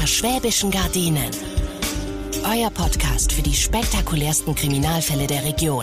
schwäbischen Gardinen. Euer Podcast für die spektakulärsten Kriminalfälle der Region.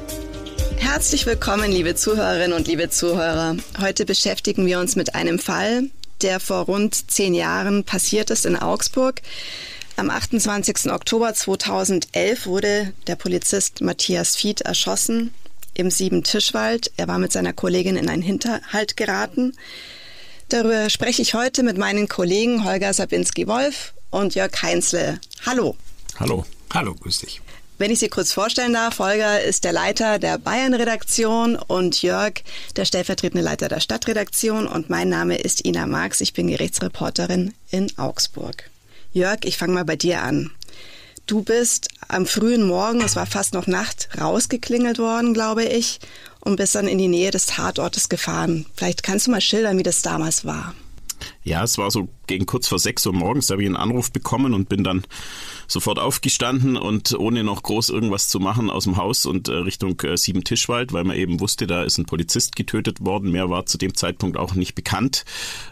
Herzlich willkommen, liebe Zuhörerinnen und liebe Zuhörer. Heute beschäftigen wir uns mit einem Fall, der vor rund 10 Jahren passiert ist in Augsburg. Am 28. Oktober 2011 wurde der Polizist Matthias Fied erschossen im Siebentischwald. Er war mit seiner Kollegin in einen Hinterhalt geraten. Darüber spreche ich heute mit meinen Kollegen Holger Sabinski-Wolf und Jörg Heinzle. Hallo. Hallo. Hallo, grüß dich. Wenn ich Sie kurz vorstellen darf, Holger ist der Leiter der Bayern-Redaktion und Jörg der stellvertretende Leiter der Stadtredaktion und mein Name ist Ina Marx, ich bin Gerichtsreporterin in Augsburg. Jörg, ich fange mal bei dir an. Du bist am frühen Morgen, es war fast noch Nacht, rausgeklingelt worden, glaube ich, und bist dann in die Nähe des Tatortes gefahren. Vielleicht kannst du mal schildern, wie das damals war. Ja, es war so gegen kurz vor 6 Uhr morgens, da habe ich einen Anruf bekommen und bin dann sofort aufgestanden und ohne noch groß irgendwas zu machen aus dem Haus und Richtung Siebentischwald, weil man eben wusste, da ist ein Polizist getötet worden. Mehr war zu dem Zeitpunkt auch nicht bekannt.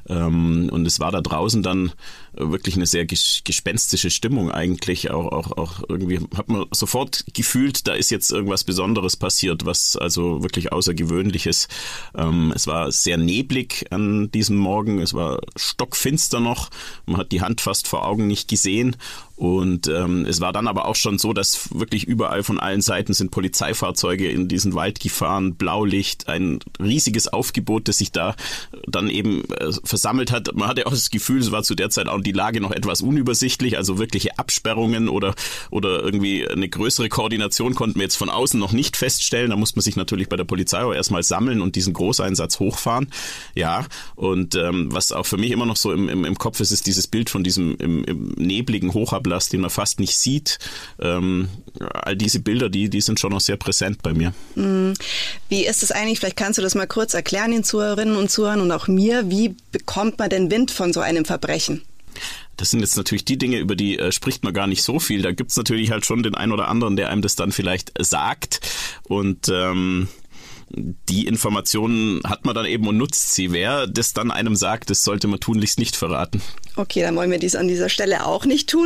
Und es war da draußen dann wirklich eine sehr gespenstische Stimmung eigentlich. Auch irgendwie hat man sofort gefühlt, da ist jetzt irgendwas Besonderes passiert, was also wirklich Außergewöhnliches. Es war sehr neblig an diesem Morgen, es war stockfinster noch, man hat die Hand fast vor Augen nicht gesehen. Und es war dann aber auch schon so, dass wirklich überall von allen Seiten sind Polizeifahrzeuge in diesen Wald gefahren, Blaulicht, ein riesiges Aufgebot, das sich da dann eben versammelt hat. Man hatte auch das Gefühl, es war zu der Zeit auch die Lage noch etwas unübersichtlich, also wirkliche Absperrungen oder irgendwie eine größere Koordination konnten wir jetzt von außen noch nicht feststellen. Da musste man sich natürlich bei der Polizei auch erstmal sammeln und diesen Großeinsatz hochfahren. Ja, und was auch für mich immer noch so im Kopf ist, ist dieses Bild von diesem im nebligen Hochablass, den man fast nicht sieht. All diese Bilder, die sind schon noch sehr präsent bei mir. Wie ist es eigentlich, vielleicht kannst du das mal kurz erklären den Zuhörerinnen und Zuhörern und auch mir, wie bekommt man denn Wind von so einem Verbrechen? Das sind jetzt natürlich die Dinge, über die spricht man gar nicht so viel. Da gibt's natürlich halt schon den einen oder anderen, der einem das dann vielleicht sagt und die Informationen hat man dann eben und nutzt sie. Wer das dann einem sagt, das sollte man tunlichst nicht verraten. Okay, dann wollen wir dies an dieser Stelle auch nicht tun.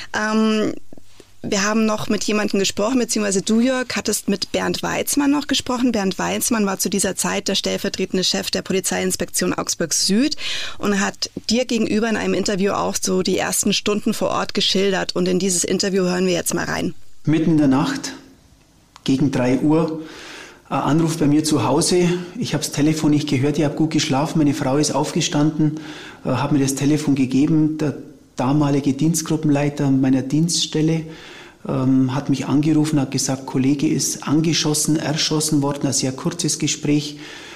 Wir haben noch mit jemandem gesprochen, beziehungsweise du, Jörg, hattest mit Bernd Weizmann noch gesprochen. Bernd Weizmann war zu dieser Zeit der stellvertretende Chef der Polizeiinspektion Augsburg Süd und hat dir gegenüber in einem Interview auch so die ersten Stunden vor Ort geschildert. Und in dieses Interview hören wir jetzt mal rein. Mitten in der Nacht, gegen 3 Uhr, ein Anruf bei mir zu Hause. Ich habe das Telefon nicht gehört, ich habe gut geschlafen. Meine Frau ist aufgestanden, hat mir das Telefon gegeben. Der damalige Dienstgruppenleiter meiner Dienststelle hat mich angerufen, hat gesagt, Kollege ist erschossen worden. Ein sehr kurzes Gespräch.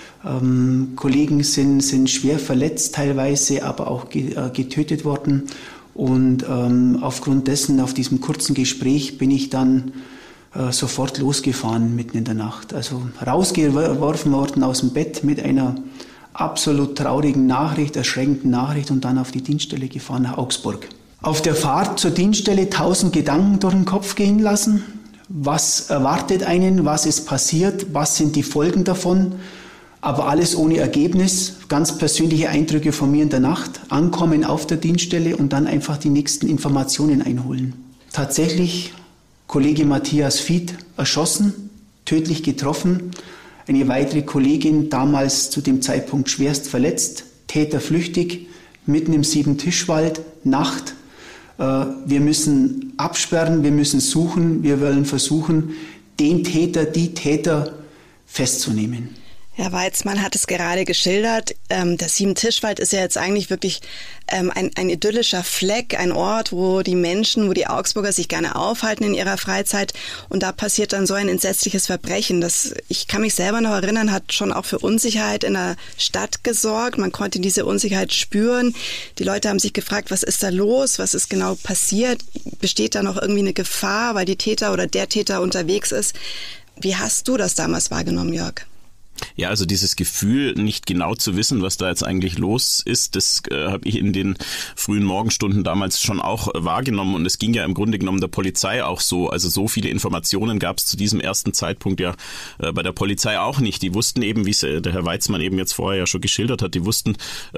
Kollegen sind schwer verletzt teilweise, aber auch getötet worden. Und aufgrund dessen, auf diesem kurzen Gespräch, bin ich dann sofort losgefahren mitten in der Nacht. Also rausgeworfen worden aus dem Bett mit einer absolut traurigen Nachricht, erschreckenden Nachricht und dann auf die Dienststelle gefahren nach Augsburg. Auf der Fahrt zur Dienststelle 1000 Gedanken durch den Kopf gehen lassen. Was erwartet einen? Was ist passiert? Was sind die Folgen davon? Aber alles ohne Ergebnis. Ganz persönliche Eindrücke von mir in der Nacht. Ankommen auf der Dienststelle und dann einfach die nächsten Informationen einholen. Tatsächlich Kollege Matthias Fied erschossen, tödlich getroffen. Eine weitere Kollegin, damals zu dem Zeitpunkt schwerst verletzt. Täter flüchtig, mitten im Siebentischwald, Nacht. Wir müssen absperren, wir müssen suchen, wir wollen versuchen, den Täter, die Täter festzunehmen. Herr Weizmann hat es gerade geschildert. Der Siebentischwald ist ja jetzt eigentlich wirklich ein idyllischer Fleck, ein Ort, wo die Augsburger sich gerne aufhalten in ihrer Freizeit. Und da passiert dann so ein entsetzliches Verbrechen. Ich kann mich selber noch erinnern, hat schon auch für Unsicherheit in der Stadt gesorgt. Man konnte diese Unsicherheit spüren. Die Leute haben sich gefragt, was ist da los? Was ist genau passiert? Besteht da noch irgendwie eine Gefahr, weil die Täter oder der Täter unterwegs ist? Wie hast du das damals wahrgenommen, Jörg? Ja, also dieses Gefühl, nicht genau zu wissen, was da jetzt eigentlich los ist, das habe ich in den frühen Morgenstunden damals schon auch wahrgenommen und es ging ja im Grunde genommen der Polizei auch so. Also so viele Informationen gab es zu diesem ersten Zeitpunkt ja bei der Polizei auch nicht. Die wussten eben, wie es der Herr Weitzmann eben jetzt vorher ja schon geschildert hat, die wussten,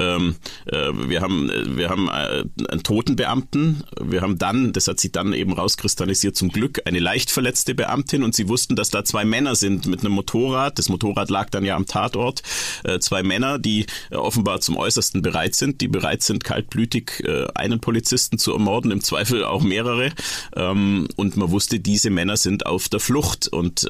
wir haben einen toten Beamten, wir haben dann, das hat sich dann eben rauskristallisiert zum Glück, eine leicht verletzte Beamtin und sie wussten, dass da 2 Männer sind mit einem Motorrad. Das Motorrad lag dann ja am Tatort. 2 Männer, die offenbar zum Äußersten bereit sind, kaltblütig einen Polizisten zu ermorden, im Zweifel auch mehrere. Und man wusste, diese Männer sind auf der Flucht. Und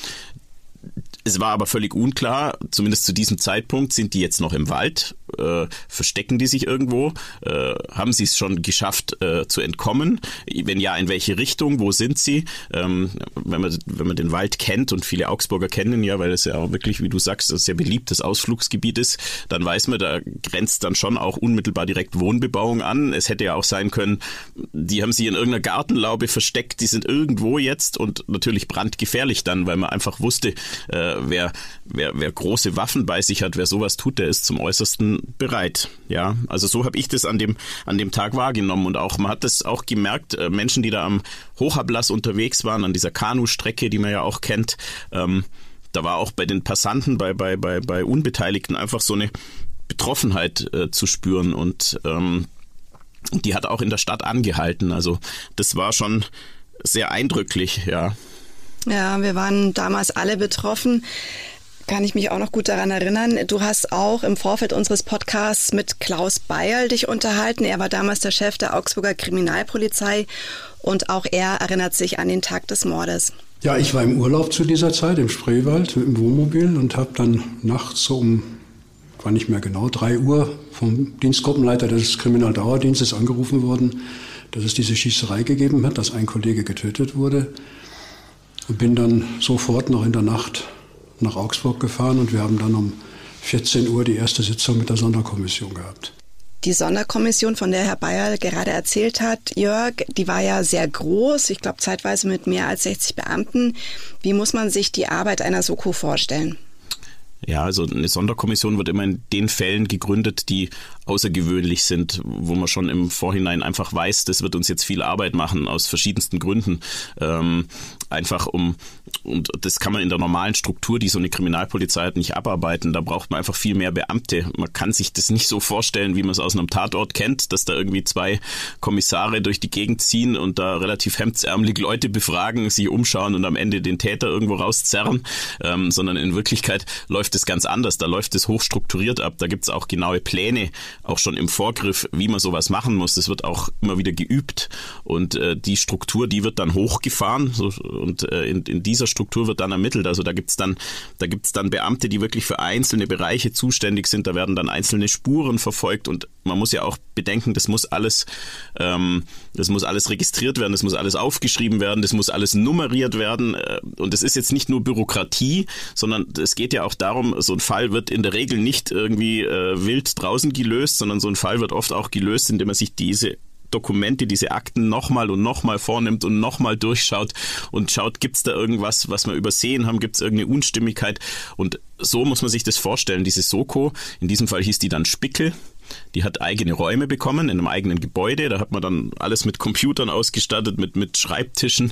es war aber völlig unklar, zumindest zu diesem Zeitpunkt, sind die jetzt noch im Wald, verstecken die sich irgendwo, haben sie es schon geschafft zu entkommen, wenn ja, in welche Richtung, wo sind sie, wenn man den Wald kennt und viele Augsburger kennen ihn ja, weil es ja auch wirklich, wie du sagst, ein sehr beliebtes Ausflugsgebiet ist, dann weiß man, da grenzt dann schon auch unmittelbar direkt Wohnbebauung an. Es hätte ja auch sein können, die haben sich in irgendeiner Gartenlaube versteckt, die sind irgendwo jetzt und natürlich brandgefährlich dann, weil man einfach wusste, wer große Waffen bei sich hat, wer sowas tut, der ist zum Äußersten bereit. Ja, also so habe ich das an dem Tag wahrgenommen und auch man hat das auch gemerkt, Menschen, die da am Hochablass unterwegs waren, an dieser Kanustrecke, die man ja auch kennt, da war auch bei den Passanten, bei Unbeteiligten einfach so eine Betroffenheit zu spüren und die hat auch in der Stadt angehalten. Also das war schon sehr eindrücklich, ja. Ja, wir waren damals alle betroffen. Kann ich mich auch noch gut daran erinnern. Du hast auch im Vorfeld unseres Podcasts mit Klaus Beierl dich unterhalten. Er war damals der Chef der Augsburger Kriminalpolizei und auch er erinnert sich an den Tag des Mordes. Ja, ich war im Urlaub zu dieser Zeit im Spreewald mit dem Wohnmobil und habe dann nachts so war nicht mehr genau, 3 Uhr vom Dienstgruppenleiter des Kriminaldauerdienstes angerufen worden, dass es diese Schießerei gegeben hat, dass ein Kollege getötet wurde. Und bin dann sofort noch in der Nacht nach Augsburg gefahren und wir haben dann um 14 Uhr die erste Sitzung mit der Sonderkommission gehabt. Die Sonderkommission, von der Herr Beierl gerade erzählt hat, Jörg, die war ja sehr groß, ich glaube zeitweise mit mehr als 60 Beamten. Wie muss man sich die Arbeit einer Soko vorstellen? Ja, also eine Sonderkommission wird immer in den Fällen gegründet, die außergewöhnlich sind, wo man schon im Vorhinein einfach weiß, das wird uns jetzt viel Arbeit machen, aus verschiedensten Gründen. Und das kann man in der normalen Struktur, die so eine Kriminalpolizei hat, nicht abarbeiten. Da braucht man einfach viel mehr Beamte. Man kann sich das nicht so vorstellen, wie man es aus einem Tatort kennt, dass da irgendwie 2 Kommissare durch die Gegend ziehen und da relativ hemdsärmelig Leute befragen, sich umschauen und am Ende den Täter irgendwo rauszerren, sondern in Wirklichkeit läuft es ganz anders. Da läuft es hochstrukturiert ab. Da gibt es auch genaue Pläne, auch schon im Vorgriff, wie man sowas machen muss. Das wird auch immer wieder geübt und die Struktur, die wird dann hochgefahren und in dieser Struktur wird dann ermittelt. Also da gibt's dann Beamte, die wirklich für einzelne Bereiche zuständig sind. Da werden dann einzelne Spuren verfolgt und man muss ja auch bedenken, das muss alles registriert werden, das muss alles aufgeschrieben werden, das muss alles nummeriert werden und es ist jetzt nicht nur Bürokratie, sondern es geht ja auch darum, so ein Fall wird in der Regel nicht irgendwie wild draußen gelöst, sondern so ein Fall wird oft auch gelöst, indem man sich diese Dokumente, diese Akten nochmal und nochmal vornimmt und nochmal durchschaut und schaut, gibt es da irgendwas, was wir übersehen haben, gibt es irgendeine Unstimmigkeit und so muss man sich das vorstellen, diese Soko, in diesem Fall hieß die dann Spickel, die hat eigene Räume bekommen in einem eigenen Gebäude, da hat man dann alles mit Computern ausgestattet, mit Schreibtischen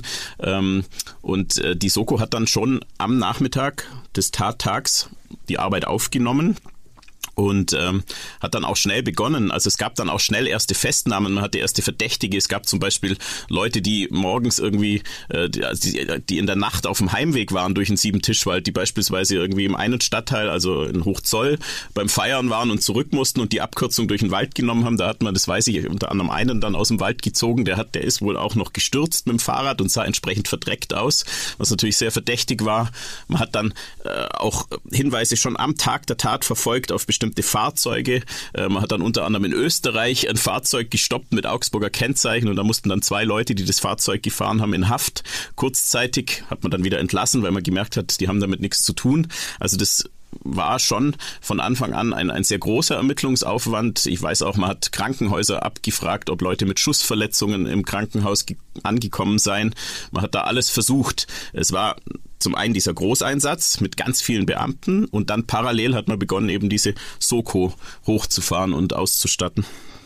und die Soko hat dann schon am Nachmittag des Tattags die Arbeit aufgenommen. Und hat dann auch schnell begonnen. Also es gab dann auch schnell erste Festnahmen, man hatte erste Verdächtige. Es gab zum Beispiel Leute, die morgens irgendwie, die in der Nacht auf dem Heimweg waren durch den Siebentischwald, die beispielsweise irgendwie im einen Stadtteil, also in Hochzoll, beim Feiern waren und zurück mussten und die Abkürzung durch den Wald genommen haben. Da hat man, das weiß ich, unter anderem einen dann aus dem Wald gezogen. Der ist wohl auch noch gestürzt mit dem Fahrrad und sah entsprechend verdreckt aus, was natürlich sehr verdächtig war. Man hat dann auch Hinweise schon am Tag der Tat verfolgt auf bestimmte Fahrzeuge. Man hat dann unter anderem in Österreich ein Fahrzeug gestoppt mit Augsburger Kennzeichen und da mussten dann 2 Leute, die das Fahrzeug gefahren haben, in Haft. Kurzzeitig hat man dann wieder entlassen, weil man gemerkt hat, die haben damit nichts zu tun. Also das war schon von Anfang an ein sehr großer Ermittlungsaufwand. Ich weiß auch, man hat Krankenhäuser abgefragt, ob Leute mit Schussverletzungen im Krankenhaus angekommen seien. Man hat da alles versucht. Es war zum einen dieser Großeinsatz mit ganz vielen Beamten und dann parallel hat man begonnen, eben diese Soko hochzufahren und auszustatten.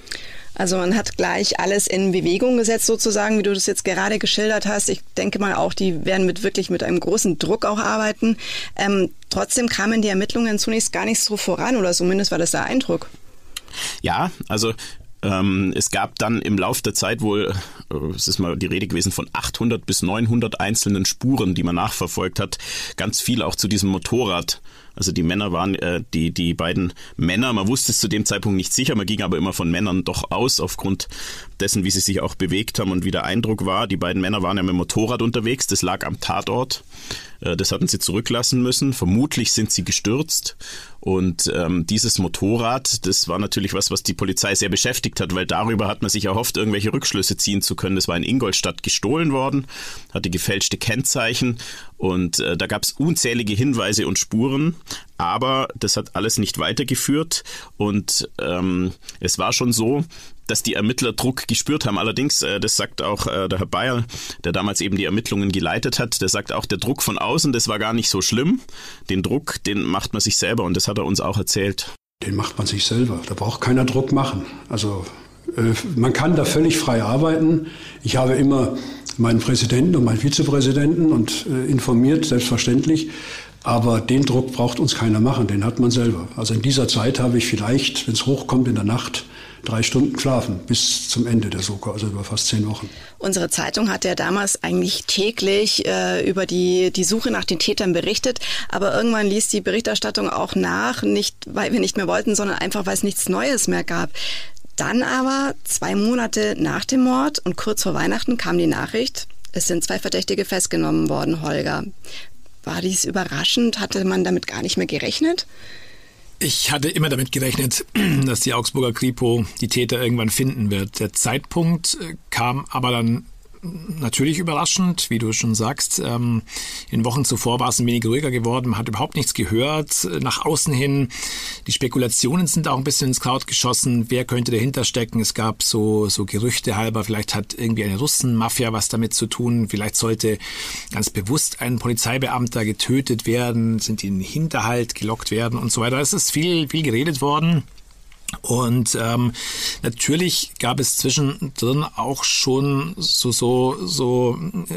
Also man hat gleich alles in Bewegung gesetzt sozusagen, wie du das jetzt gerade geschildert hast. Ich denke mal auch, die werden wirklich mit einem großen Druck auch arbeiten. Trotzdem kamen die Ermittlungen zunächst gar nicht so voran oder zumindest war das der Eindruck. Ja, also es gab dann im Lauf der Zeit wohl, es ist mal die Rede gewesen von 800 bis 900 einzelnen Spuren, die man nachverfolgt hat. Ganz viel auch zu diesem Motorrad. Also die Männer waren, die beiden Männer, man wusste es zu dem Zeitpunkt nicht sicher, man ging aber immer von Männern doch aus, aufgrund dessen, wie sie sich auch bewegt haben und wie der Eindruck war. Die beiden Männer waren ja mit dem Motorrad unterwegs, das lag am Tatort. Das hatten sie zurücklassen müssen. Vermutlich sind sie gestürzt. Und dieses Motorrad, das war natürlich was die Polizei sehr beschäftigt hat, weil darüber hat man sich erhofft, irgendwelche Rückschlüsse ziehen zu können. Das war in Ingolstadt gestohlen worden, hatte gefälschte Kennzeichen und da gab es unzählige Hinweise und Spuren, aber das hat alles nicht weitergeführt und es war schon so, dass die Ermittler Druck gespürt haben. Allerdings, das sagt auch der Herr Bayer, der damals eben die Ermittlungen geleitet hat, der sagt auch, der Druck von außen, das war gar nicht so schlimm. Den Druck, den macht man sich selber und das hat er uns auch erzählt. Den macht man sich selber. Da braucht keiner Druck machen. Also man kann da völlig frei arbeiten. Ich habe immer meinen Präsidenten und meinen Vizepräsidenten und informiert, selbstverständlich. Aber den Druck braucht uns keiner machen, den hat man selber. Also in dieser Zeit habe ich vielleicht, wenn es hochkommt in der Nacht, 3 Stunden schlafen bis zum Ende der Soko, also über fast 10 Wochen. Unsere Zeitung hat ja damals eigentlich täglich über die Suche nach den Tätern berichtet, aber irgendwann ließ die Berichterstattung auch nach, nicht weil wir nicht mehr wollten, sondern einfach, weil es nichts Neues mehr gab. Dann aber 2 Monate nach dem Mord und kurz vor Weihnachten kam die Nachricht, es sind 2 Verdächtige festgenommen worden, Holger. War dies überraschend? Hatte man damit gar nicht mehr gerechnet? Ich hatte immer damit gerechnet, dass die Augsburger Kripo die Täter irgendwann finden wird. Der Zeitpunkt kam aber dann natürlich überraschend, wie du schon sagst. In den Wochen zuvor war es ein wenig ruhiger geworden. Man hat überhaupt nichts gehört. Nach außen hin, die Spekulationen sind auch ein bisschen ins Kraut geschossen. Wer könnte dahinter stecken? Es gab so Gerüchte halber, vielleicht hat irgendwie eine Russenmafia was damit zu tun. Vielleicht sollte ganz bewusst ein Polizeibeamter getötet werden, sind in den Hinterhalt gelockt werden und so weiter. Es ist viel geredet worden. Und natürlich gab es zwischendrin auch schon so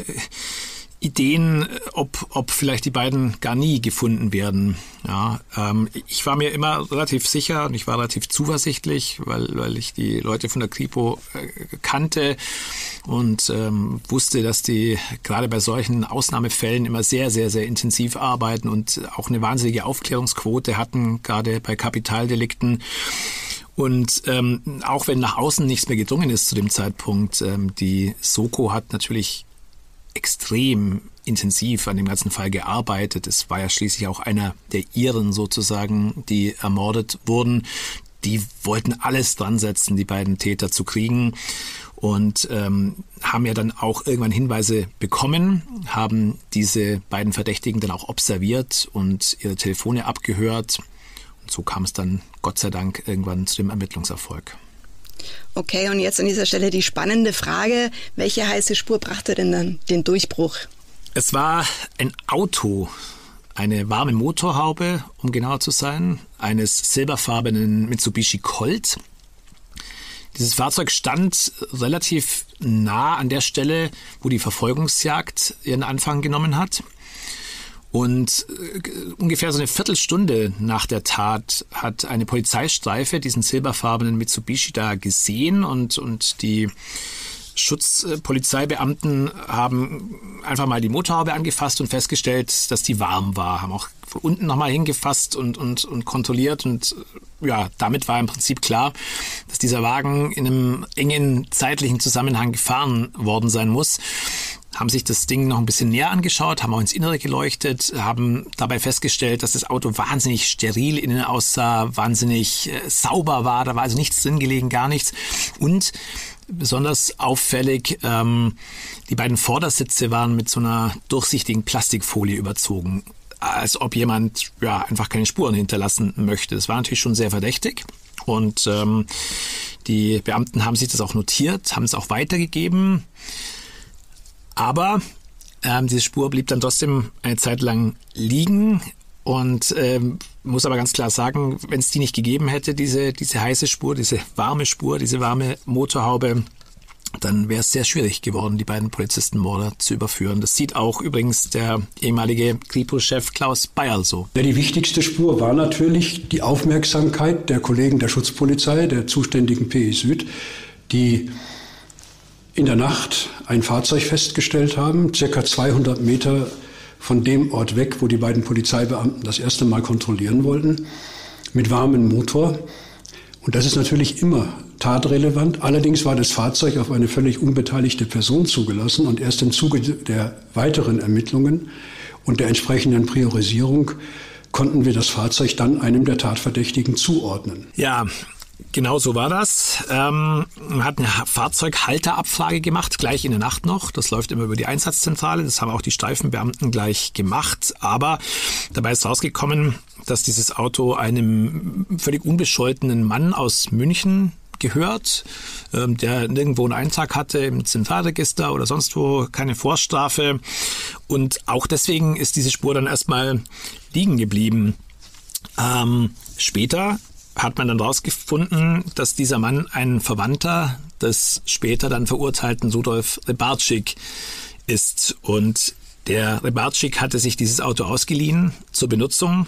Ideen, ob vielleicht die beiden gar nie gefunden werden. Ja, ich war mir immer relativ sicher und ich war relativ zuversichtlich, weil ich die Leute von der Kripo kannte und wusste, dass die gerade bei solchen Ausnahmefällen immer sehr, sehr, sehr intensiv arbeiten und auch eine wahnsinnige Aufklärungsquote hatten, gerade bei Kapitaldelikten. Und auch wenn nach außen nichts mehr gedrungen ist zu dem Zeitpunkt, die Soko hat natürlich extrem intensiv an dem ganzen Fall gearbeitet. Es war ja schließlich auch einer der Iren sozusagen, die ermordet wurden. Die wollten alles dran setzen, die beiden Täter zu kriegen und haben ja dann auch irgendwann Hinweise bekommen, haben diese beiden Verdächtigen dann auch observiert und ihre Telefone abgehört. Und so kam es dann Gott sei Dank irgendwann zu dem Ermittlungserfolg. Okay, und jetzt an dieser Stelle die spannende Frage, welche heiße Spur brachte denn dann den Durchbruch? Es war ein Auto, eine warme Motorhaube, um genauer zu sein, eines silberfarbenen Mitsubishi Colt. Dieses Fahrzeug stand relativ nah an der Stelle, wo die Verfolgungsjagd ihren Anfang genommen hat. Und ungefähr so eine Viertelstunde nach der Tat hat eine Polizeistreife diesen silberfarbenen Mitsubishi da gesehen und die Schutzpolizeibeamten haben einfach mal die Motorhaube angefasst und festgestellt, dass die warm war. Haben auch von unten nochmal hingefasst und kontrolliert und ja, damit war im Prinzip klar, dass dieser Wagen in einem engen zeitlichen Zusammenhang gefahren worden sein muss. Haben sich das Ding noch ein bisschen näher angeschaut, haben auch ins Innere geleuchtet, haben dabei festgestellt, dass das Auto wahnsinnig steril innen aussah, wahnsinnig sauber war, da war also nichts drin gelegen, gar nichts. Und besonders auffällig, die beiden Vordersitze waren mit so einer durchsichtigen Plastikfolie überzogen. als ob jemand einfach keine Spuren hinterlassen möchte. Das war natürlich schon sehr verdächtig. Und die Beamten haben sich das auch notiert, haben es auch weitergegeben. Aber diese Spur blieb dann trotzdem eine Zeit lang liegen. Und muss aber ganz klar sagen, wenn es die nicht gegeben hätte, diese heiße Spur, diese warme Motorhaube, dann wäre es sehr schwierig geworden, die beiden Polizistenmorde zu überführen. Das sieht auch übrigens der ehemalige Kripo-Chef Klaus Bayerl so. Ja, die wichtigste Spur war natürlich die Aufmerksamkeit der Kollegen der Schutzpolizei, der zuständigen PI Süd, die in der Nacht ein Fahrzeug festgestellt haben, circa 200 Meter von dem Ort weg, wo die beiden Polizeibeamten das erste Mal kontrollieren wollten, mit warmem Motor. Und das ist natürlich immer tatrelevant. Allerdings war das Fahrzeug auf eine völlig unbeteiligte Person zugelassen und erst im Zuge der weiteren Ermittlungen und der entsprechenden Priorisierung konnten wir das Fahrzeug dann einem der Tatverdächtigen zuordnen. Ja, genau so war das. Man hat eine Fahrzeughalterabfrage gemacht, gleich in der Nacht noch. Das läuft immer über die Einsatzzentrale. Das haben auch die Streifenbeamten gleich gemacht. Aber dabei ist rausgekommen, dass dieses Auto einem völlig unbescholtenen Mann aus München gehört, der nirgendwo einen Eintrag hatte im Zentralregister oder sonst wo, keine Vorstrafe. Und auch deswegen ist diese Spur dann erstmal liegen geblieben. Später hat man dann rausgefunden, dass dieser Mann ein Verwandter des später dann verurteilten Rudolf Rybarczyk ist. Und der Rybarczyk hatte sich dieses Auto ausgeliehen zur Benutzung.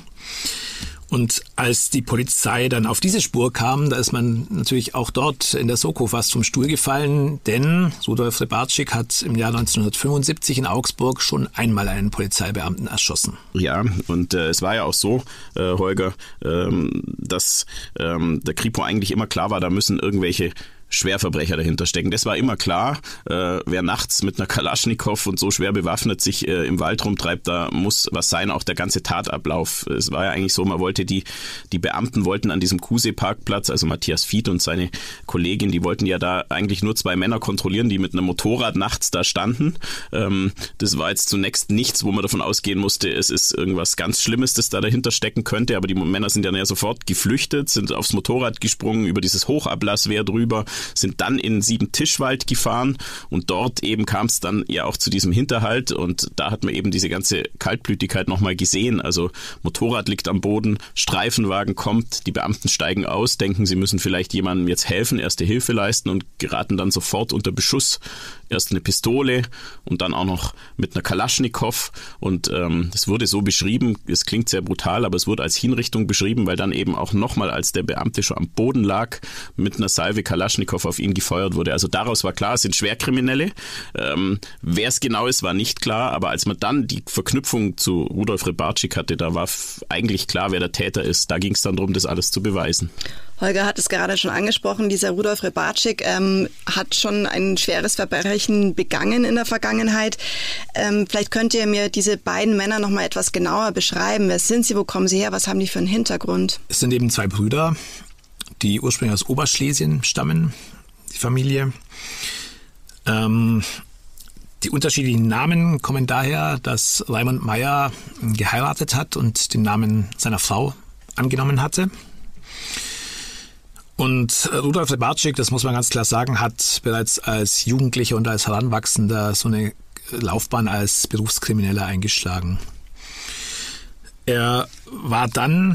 Und als die Polizei dann auf diese Spur kam, da ist man natürlich auch dort in der Soko fast vom Stuhl gefallen, denn Rudolf Rybarczyk hat im Jahr 1975 in Augsburg schon einmal einen Polizeibeamten erschossen. Ja, und es war ja auch so, Holger, dass der Kripo eigentlich immer klar war, da müssen irgendwelche Schwerverbrecher dahinter stecken. Das war immer klar. Wer nachts mit einer Kalaschnikow und so schwer bewaffnet sich im Wald rumtreibt, da muss was sein, auch der ganze Tatablauf. Es war ja eigentlich so, man wollte die Beamten wollten an diesem Kusee-Parkplatz, also Matthias Fied und seine Kollegin, die wollten ja da eigentlich nur 2 Männer kontrollieren, die mit einem Motorrad nachts da standen. Das war jetzt zunächst nichts, wo man davon ausgehen musste, es ist irgendwas ganz Schlimmes, das da dahinter stecken könnte, aber die Männer sind dann ja sofort geflüchtet, sind aufs Motorrad gesprungen, über dieses Hochablasswehr drüber, sind dann in Siebentischwald gefahren und dort eben kam es dann ja auch zu diesem Hinterhalt und da hat man eben diese ganze Kaltblütigkeit nochmal gesehen. Also Motorrad liegt am Boden, Streifenwagen kommt, die Beamten steigen aus, denken, sie müssen vielleicht jemandem jetzt helfen, erste Hilfe leisten und geraten dann sofort unter Beschuss. Erst eine Pistole und dann auch noch mit einer Kalaschnikow und es wurde so beschrieben, es klingt sehr brutal, aber es wurde als Hinrichtung beschrieben, weil dann eben auch nochmal, als der Beamte schon am Boden lag, mit einer Salve Kalaschnikow auf ihn gefeuert wurde. Also daraus war klar, es sind Schwerkriminelle. Wer es genau ist, war nicht klar, aber als man dann die Verknüpfung zu Rudolf Rybarczyk hatte, da war eigentlich klar, wer der Täter ist. Da ging es dann darum, das alles zu beweisen. Holger hat es gerade schon angesprochen, dieser Rudolf Rybarczyk hat schon ein schweres Verbrechen begangen in der Vergangenheit. Vielleicht könnt ihr mir diese beiden Männer noch mal etwas genauer beschreiben. Wer sind sie, wo kommen sie her, was haben die für einen Hintergrund? Es sind eben 2 Brüder, die ursprünglich aus Oberschlesien stammen, die Familie. Die unterschiedlichen Namen kommen daher, dass Raimund Meyer geheiratet hat und den Namen seiner Frau angenommen hatte. Und Rudolf Rybarczyk, das muss man ganz klar sagen, hat bereits als Jugendlicher und als Heranwachsender so eine Laufbahn als Berufskrimineller eingeschlagen. Er war dann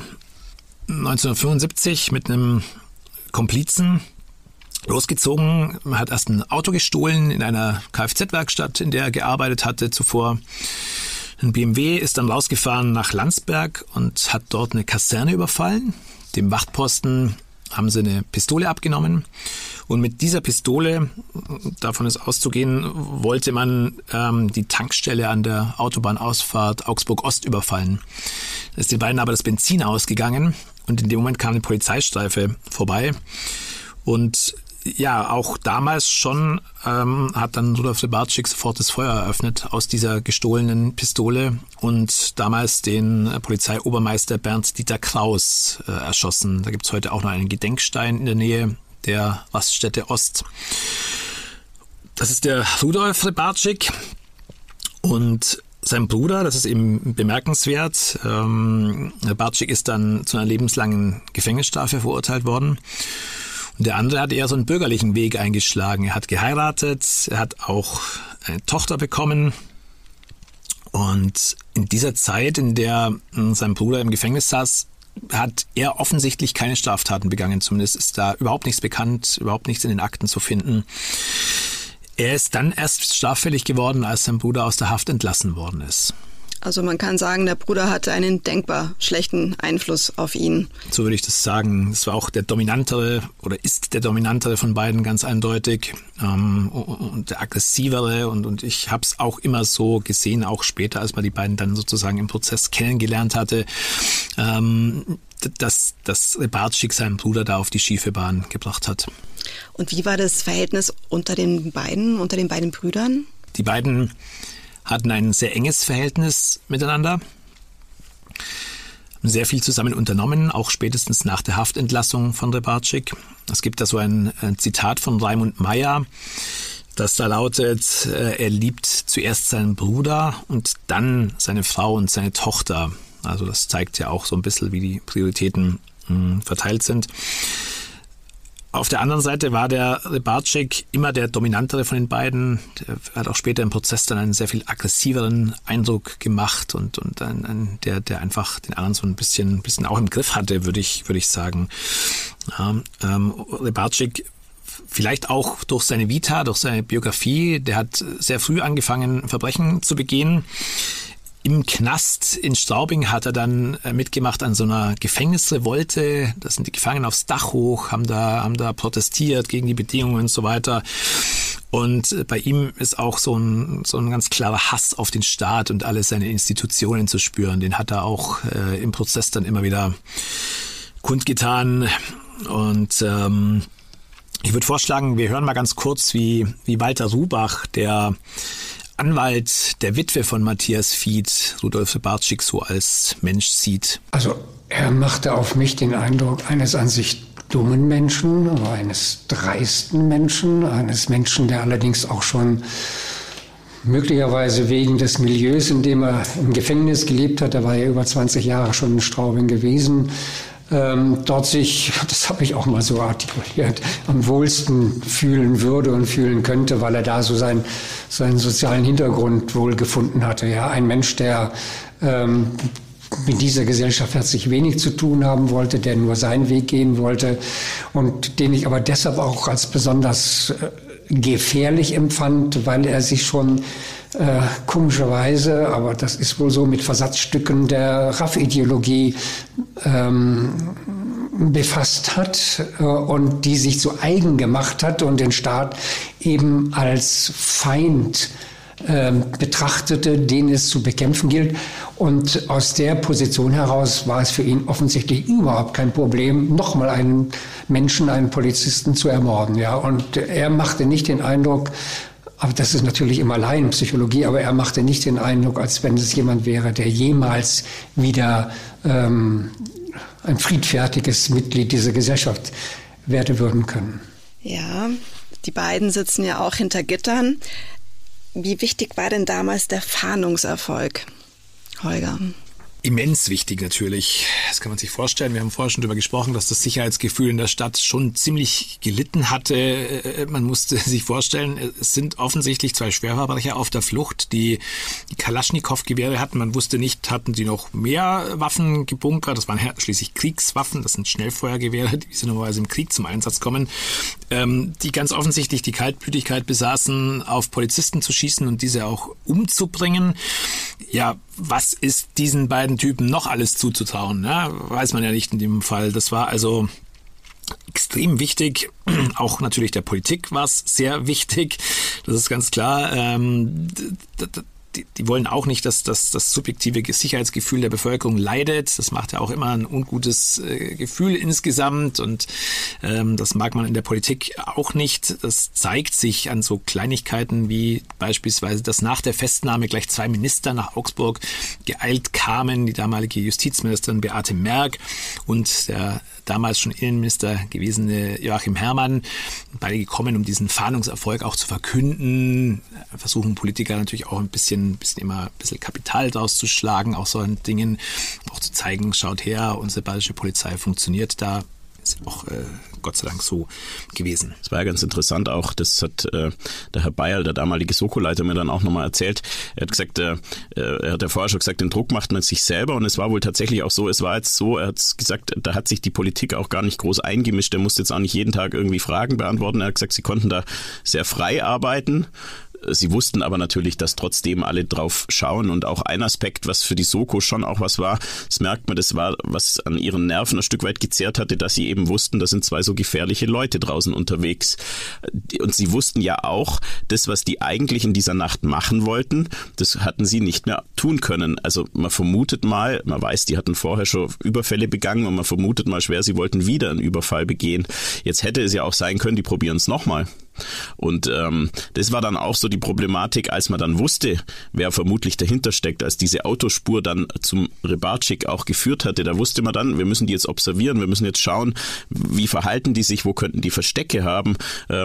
1975 mit einem Komplizen losgezogen. Man hat erst ein Auto gestohlen in einer Kfz-Werkstatt, in der er gearbeitet hatte zuvor. Ein BMW ist dann rausgefahren nach Landsberg und hat dort eine Kaserne überfallen. Dem Wachtposten haben sie eine Pistole abgenommen und mit dieser Pistole, davon ist auszugehen, wollte man die Tankstelle an der Autobahnausfahrt Augsburg-Ost überfallen. Da ist den beiden aber das Benzin ausgegangen und in dem Moment kam eine Polizeistreife vorbei und ja, auch damals schon hat dann Rudolf Rybarczyk sofort das Feuer eröffnet aus dieser gestohlenen Pistole und damals den Polizeiobermeister Bernd Dieter Kraus erschossen. Da gibt es heute auch noch einen Gedenkstein in der Nähe der Raststätte Ost. Das ist der Rudolf Rybarczyk und sein Bruder, das ist eben bemerkenswert. Rybarczyk ist dann zu einer lebenslangen Gefängnisstrafe verurteilt worden. Und der andere hat eher so einen bürgerlichen Weg eingeschlagen. Er hat geheiratet, er hat auch eine Tochter bekommen. Und in dieser Zeit, in der sein Bruder im Gefängnis saß, hat er offensichtlich keine Straftaten begangen. Zumindest ist da überhaupt nichts bekannt, überhaupt nichts in den Akten zu finden. Er ist dann erst straffällig geworden, als sein Bruder aus der Haft entlassen worden ist. Also man kann sagen, der Bruder hatte einen denkbar schlechten Einfluss auf ihn. So würde ich das sagen. Es war auch der dominantere oder ist der dominantere von beiden ganz eindeutig und der aggressivere. Und ich habe es auch immer so gesehen, auch später, als man die beiden dann sozusagen im Prozess kennengelernt hatte, dass Rybarczyk seinen Bruder da auf die schiefe Bahn gebracht hat. Und wie war das Verhältnis unter den beiden Brüdern? Die beiden hatten ein sehr enges Verhältnis miteinander, haben sehr viel zusammen unternommen, auch spätestens nach der Haftentlassung von Rybarczyk. Es gibt da so ein Zitat von Raimund Meyer, das da lautet, er liebt zuerst seinen Bruder und dann seine Frau und seine Tochter. Also das zeigt ja auch so ein bisschen, wie die Prioritäten verteilt sind. Auf der anderen Seite war der Rybarczyk immer der dominantere von den beiden. Der hat auch später im Prozess dann einen sehr viel aggressiveren Eindruck gemacht und der einfach den anderen so ein bisschen auch im Griff hatte, würde ich sagen. Ja, Rybarczyk, vielleicht auch durch seine Vita, durch seine Biografie, der hat sehr früh angefangen, Verbrechen zu begehen. Im Knast in Straubing hat er dann mitgemacht an so einer Gefängnisrevolte. Da sind die Gefangenen aufs Dach hoch, haben da protestiert gegen die Bedingungen und so weiter. Und bei ihm ist auch so ein ganz klarer Hass auf den Staat und alle seine Institutionen zu spüren. Den hat er auch im Prozess dann immer wieder kundgetan. Und ich würde vorschlagen, wir hören mal ganz kurz, wie Walter Rubach, der Anwalt der Witwe von Matthias Fied, Rudolf Rybarczyk, so als Mensch sieht. Also er machte auf mich den Eindruck eines an sich dummen Menschen, aber eines dreisten Menschen, eines Menschen, der allerdings auch schon möglicherweise wegen des Milieus, in dem er im Gefängnis gelebt hat, er war ja über 20 Jahre schon in Straubing gewesen, dort sich, das habe ich auch mal so artikuliert, am wohlsten fühlen würde und fühlen könnte, weil er da so seinen sozialen Hintergrund wohl gefunden hatte. Ja, ein Mensch, der mit dieser Gesellschaft herzlich wenig zu tun haben wollte, der nur seinen Weg gehen wollte und den ich aber deshalb auch als besonders gefährlich empfand, weil er sich schon komischerweise, aber das ist wohl so, mit Versatzstücken der RAF-Ideologie befasst hat und die sich zu eigen gemacht hat und den Staat eben als Feind betrachtete, den es zu bekämpfen gilt. Und aus der Position heraus war es für ihn offensichtlich überhaupt kein Problem, nochmal einen Menschen, einen Polizisten zu ermorden. Ja? Und er machte nicht den Eindruck, aber das ist natürlich immer Laienpsychologie, aber er machte nicht den Eindruck, als wenn es jemand wäre, der jemals wieder ein friedfertiges Mitglied dieser Gesellschaft werden würden können. Ja, die beiden sitzen ja auch hinter Gittern. Wie wichtig war denn damals der Fahndungserfolg, Holger? Immens wichtig natürlich. Das kann man sich vorstellen. Wir haben vorher schon darüber gesprochen, dass das Sicherheitsgefühl in der Stadt schon ziemlich gelitten hatte. Man musste sich vorstellen, es sind offensichtlich zwei Schwerverbrecher auf der Flucht, die Kalaschnikow-Gewehre hatten. Man wusste nicht, hatten sie noch mehr Waffen gebunkert. Das waren schließlich Kriegswaffen. Das sind Schnellfeuergewehre, die normalerweise im Krieg zum Einsatz kommen. Die ganz offensichtlich die Kaltblütigkeit besaßen, auf Polizisten zu schießen und diese auch umzubringen. Ja, was ist diesen beiden Typen noch alles zuzutrauen? Ja, weiß man ja nicht in dem Fall. Das war also extrem wichtig. Auch natürlich der Politik war es sehr wichtig. Das ist ganz klar. Die wollen auch nicht, dass das subjektive Sicherheitsgefühl der Bevölkerung leidet. Das macht ja auch immer ein ungutes Gefühl insgesamt und das mag man in der Politik auch nicht. Das zeigt sich an so Kleinigkeiten wie beispielsweise, dass nach der Festnahme gleich 2 Minister nach Augsburg geeilt kamen, die damalige Justizministerin Beate Merck und der damals schon Innenminister gewesene Joachim Herrmann. Beide gekommen, um diesen Fahndungserfolg auch zu verkünden. Versuchen Politiker natürlich auch ein bisschen Kapital daraus zu schlagen, auch solchen Dingen, auch zu zeigen, schaut her, unsere bayerische Polizei funktioniert da. Ist auch Gott sei Dank so gewesen. Das war ja ganz interessant auch, das hat der Herr Bayerl, der damalige Soko-Leiter, mir dann auch nochmal erzählt. Er hat gesagt, er hat ja vorher schon gesagt, den Druck macht man sich selber, und es war wohl tatsächlich auch so, es war jetzt so, er hat gesagt, da hat sich die Politik auch gar nicht groß eingemischt, er musste jetzt auch nicht jeden Tag irgendwie Fragen beantworten. Er hat gesagt, sie konnten da sehr frei arbeiten. Sie wussten aber natürlich, dass trotzdem alle drauf schauen, und auch ein Aspekt, was für die Soko schon auch was war, das merkt man, das war, was an ihren Nerven ein Stück weit gezehrt hatte, dass sie eben wussten, da sind zwei so gefährliche Leute draußen unterwegs. Und sie wussten ja auch, das, was die eigentlich in dieser Nacht machen wollten, das hatten sie nicht mehr tun können. Also man vermutet mal, man weiß, die hatten vorher schon Überfälle begangen, und man vermutet mal schwer, sie wollten wieder einen Überfall begehen. Jetzt hätte es ja auch sein können, die probieren es nochmal. Und das war dann auch so die Problematik, als man dann wusste, wer vermutlich dahinter steckt, als diese Autospur dann zum Rybarczyk auch geführt hatte, da wusste man dann, wir müssen die jetzt observieren, wir müssen jetzt schauen, wie verhalten die sich, wo könnten die Verstecke haben,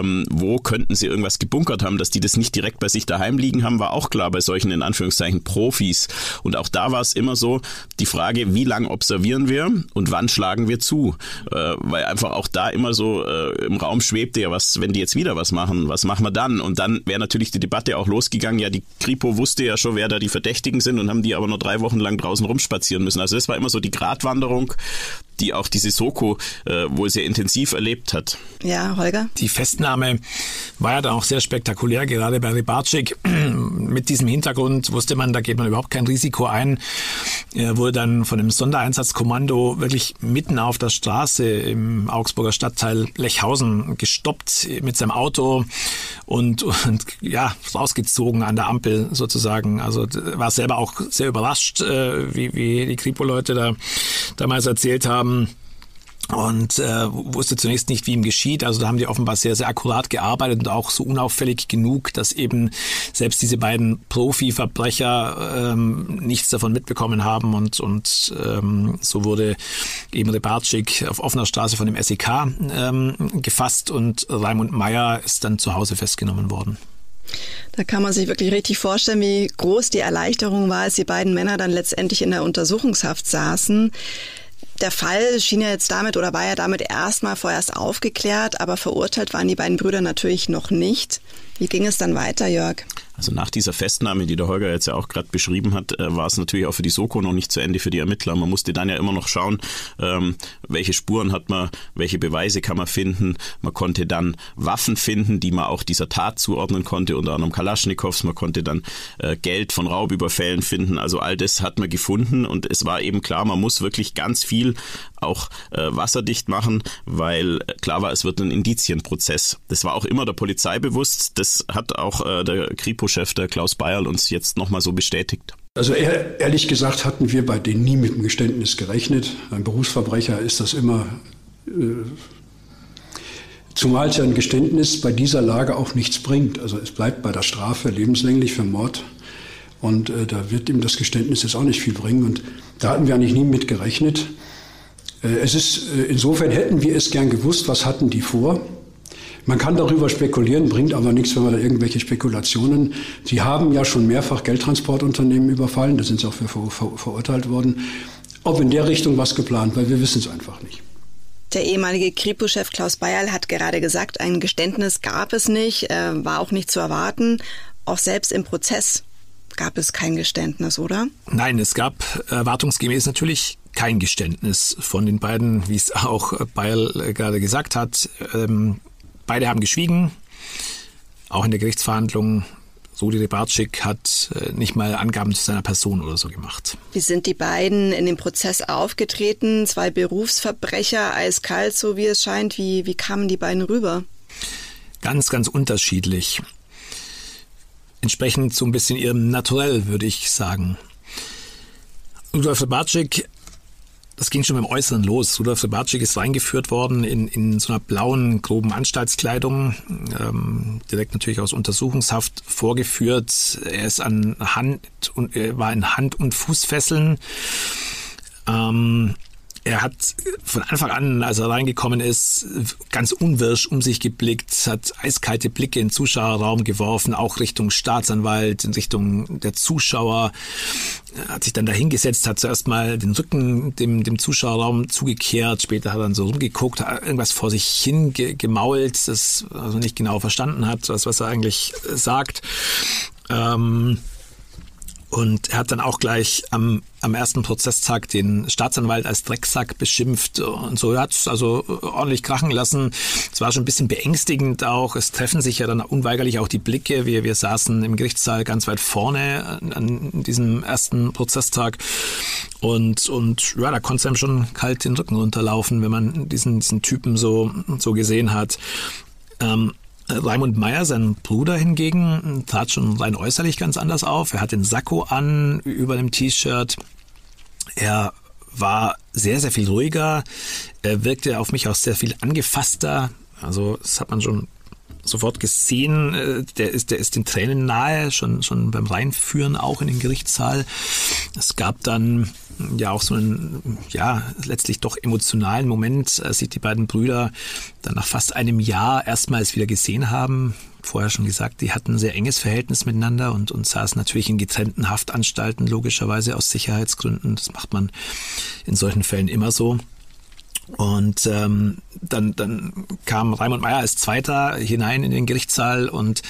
wo könnten sie irgendwas gebunkert haben, dass die das nicht direkt bei sich daheim liegen haben, war auch klar bei solchen in Anführungszeichen Profis. Und auch da war es immer so die Frage, wie lange observieren wir und wann schlagen wir zu, weil einfach auch da immer so im Raum schwebte, ja, was, wenn die jetzt wieder was machen wir dann? Und dann wäre natürlich die Debatte auch losgegangen, ja, die Kripo wusste ja schon, wer da die Verdächtigen sind, und haben die aber nur 3 Wochen lang draußen rumspazieren müssen. Also das war immer so die Gratwanderung, die auch diese Soko wohl sehr intensiv erlebt hat. Ja, Holger? Die Festnahme war ja dann auch sehr spektakulär, gerade bei Rybarczyk. Mit diesem Hintergrund wusste man, da geht man überhaupt kein Risiko ein. Er wurde dann von dem Sondereinsatzkommando wirklich mitten auf der Straße im Augsburger Stadtteil Lechhausen gestoppt mit seinem Auto und ja, rausgezogen an der Ampel sozusagen. Also war selber auch sehr überrascht, wie die Kripo-Leute da damals erzählt haben. Und wusste zunächst nicht, wie ihm geschieht. Also da haben die offenbar sehr, sehr akkurat gearbeitet und auch so unauffällig genug, dass eben selbst diese beiden Profi-Verbrecher nichts davon mitbekommen haben. Und so wurde eben Rybarczyk auf offener Straße von dem SEK gefasst, und Raimund Meyer ist dann zu Hause festgenommen worden. Da kann man sich wirklich richtig vorstellen, wie groß die Erleichterung war, als die beiden Männer dann letztendlich in der Untersuchungshaft saßen. Der Fall schien ja jetzt damit oder war ja damit vorerst aufgeklärt, aber verurteilt waren die beiden Brüder natürlich noch nicht. Wie ging es dann weiter, Jörg? Also nach dieser Festnahme, die der Holger jetzt ja auch gerade beschrieben hat, war es natürlich auch für die Soko noch nicht zu Ende für die Ermittler. Man musste dann ja immer noch schauen, welche Spuren hat man, welche Beweise kann man finden. Man konnte dann Waffen finden, die man auch dieser Tat zuordnen konnte, unter anderem Kalaschnikows. Man konnte dann Geld von Raubüberfällen finden. Also all das hat man gefunden, und es war eben klar, man muss wirklich ganz viel auch wasserdicht machen, weil klar war, es wird ein Indizienprozess. Das war auch immer der Polizei bewusst. Das hat auch der Kripo-Chef, der Klaus Bayerl, uns jetzt nochmal so bestätigt. Also ehrlich gesagt hatten wir bei denen nie mit dem Geständnis gerechnet. Ein Berufsverbrecher ist das immer, zumal ja ein Geständnis bei dieser Lage auch nichts bringt. Also es bleibt bei der Strafe lebenslänglich für Mord, und da wird ihm das Geständnis jetzt auch nicht viel bringen, und da hatten wir eigentlich nie mit gerechnet. Insofern hätten wir es gern gewusst, was hatten die vor. Man kann darüber spekulieren, bringt aber nichts, wenn man da irgendwelche Spekulationen. Sie haben ja schon mehrfach Geldtransportunternehmen überfallen, da sind sie auch für verurteilt worden. Ob in der Richtung was geplant, weil wir wissen es einfach nicht. Der ehemalige Kripo-Chef Klaus Bayerl hat gerade gesagt, ein Geständnis gab es nicht, war auch nicht zu erwarten. Auch selbst im Prozess gab es kein Geständnis, oder? Nein, es gab erwartungsgemäß natürlich kein Geständnis von den beiden, wie es auch Bayerl gerade gesagt hat. Beide haben geschwiegen, auch in der Gerichtsverhandlung. Rudi Rybarczyk hat nicht mal Angaben zu seiner Person oder so gemacht. Wie sind die beiden in dem Prozess aufgetreten? 2 Berufsverbrecher, eiskalt, so wie es scheint. Wie kamen die beiden rüber? Ganz, ganz unterschiedlich. Entsprechend so ein bisschen ihrem Naturell, würde ich sagen. Rudolf Rybarczyk, das ging schon beim Äußeren los. Rudolf Rybarczyk ist reingeführt worden in so einer blauen, groben Anstaltskleidung, direkt natürlich aus Untersuchungshaft vorgeführt. Er ist war in Hand- und Fußfesseln. Er hat von Anfang an, als er reingekommen ist, ganz unwirsch um sich geblickt, hat eiskalte Blicke in den Zuschauerraum geworfen, auch Richtung Staatsanwalt, in Richtung der Zuschauer, hat sich dann dahingesetzt, hat zuerst mal den Rücken dem Zuschauerraum zugekehrt, später hat er dann so rumgeguckt, hat irgendwas vor sich hin gemault, das also nicht genau verstanden hat, was er eigentlich sagt. Und er hat dann auch gleich am ersten Prozesstag den Staatsanwalt als Drecksack beschimpft und so. Er hat es also ordentlich krachen lassen. Es war schon ein bisschen beängstigend auch. Es treffen sich ja dann unweigerlich auch die Blicke. Wir saßen im Gerichtssaal ganz weit vorne an diesem ersten Prozesstag. Und ja, da konnte es einem schon kalt den Rücken runterlaufen, wenn man diesen Typen so gesehen hat. Raimund Meyer, sein Bruder hingegen, trat schon rein äußerlich ganz anders auf. Er hat den Sakko an über dem T-Shirt. Er war sehr, sehr viel ruhiger. Er wirkte auf mich auch sehr viel angefasster. Also das hat man schon sofort gesehen. Der ist den Tränen nahe, schon beim Reinführen auch in den Gerichtssaal. Es gab dann ja auch so einen, letztlich doch emotionalen Moment, als sich die beiden Brüder dann nach fast einem Jahr erstmals wieder gesehen haben. Vorher schon gesagt, die hatten ein sehr enges Verhältnis miteinander und saßen natürlich in getrennten Haftanstalten, logischerweise aus Sicherheitsgründen. Das macht man in solchen Fällen immer so. Und dann kam Raimund Meyer als Zweiter hinein in den Gerichtssaal und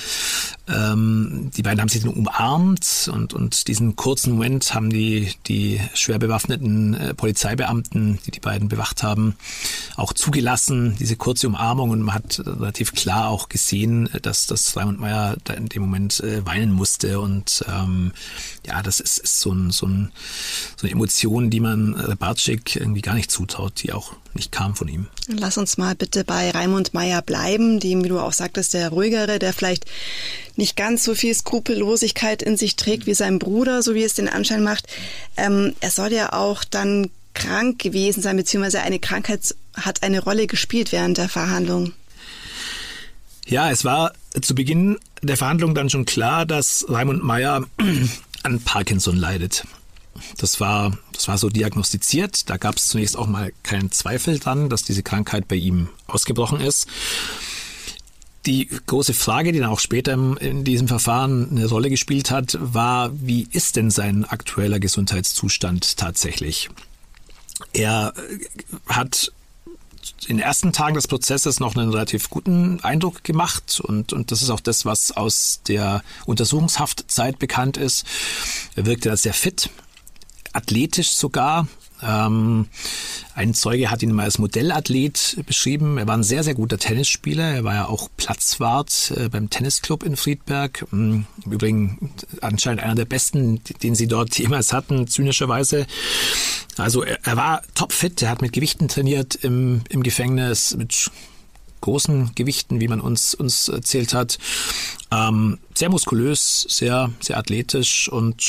die beiden haben sich dann umarmt und diesen kurzen Moment haben die schwer bewaffneten Polizeibeamten, die beiden bewacht haben, auch zugelassen, diese kurze Umarmung, und man hat relativ klar auch gesehen, dass Raimund Meyer da in dem Moment weinen musste und das ist so eine Emotion, die man Rebarczyk irgendwie gar nicht zutraut, die auch nicht kam von ihm. Lass uns mal bitte bei Raimund Meyer bleiben, dem, wie du auch sagtest, der ruhigere, der vielleicht nicht ganz so viel Skrupellosigkeit in sich trägt wie sein Bruder, so wie es den Anschein macht. Er soll ja auch dann krank gewesen sein, beziehungsweise eine Krankheit hat eine Rolle gespielt während der Verhandlung. Ja, es war zu Beginn der Verhandlung dann schon klar, dass Raimund Meyer an Parkinson leidet. Das war so diagnostiziert. Da gab es zunächst auch mal keinen Zweifel dran, dass diese Krankheit bei ihm ausgebrochen ist. Die große Frage, die dann auch später in diesem Verfahren eine Rolle gespielt hat, war, wie ist denn sein aktueller Gesundheitszustand tatsächlich? Er hat in den ersten Tagen des Prozesses noch einen relativ guten Eindruck gemacht und das ist auch das, was aus der Untersuchungshaftzeit bekannt ist. Er wirkte als sehr fit, athletisch sogar. Ein Zeuge hat ihn mal als Modellathlet beschrieben. Er war ein sehr, sehr guter Tennisspieler. Er war ja auch Platzwart beim Tennisclub in Friedberg. Im Übrigen anscheinend einer der besten, den sie dort jemals hatten, zynischerweise. Also er war topfit. Er hat mit Gewichten trainiert im Gefängnis, mit großen Gewichten, wie man uns erzählt hat. Sehr muskulös, sehr, sehr athletisch und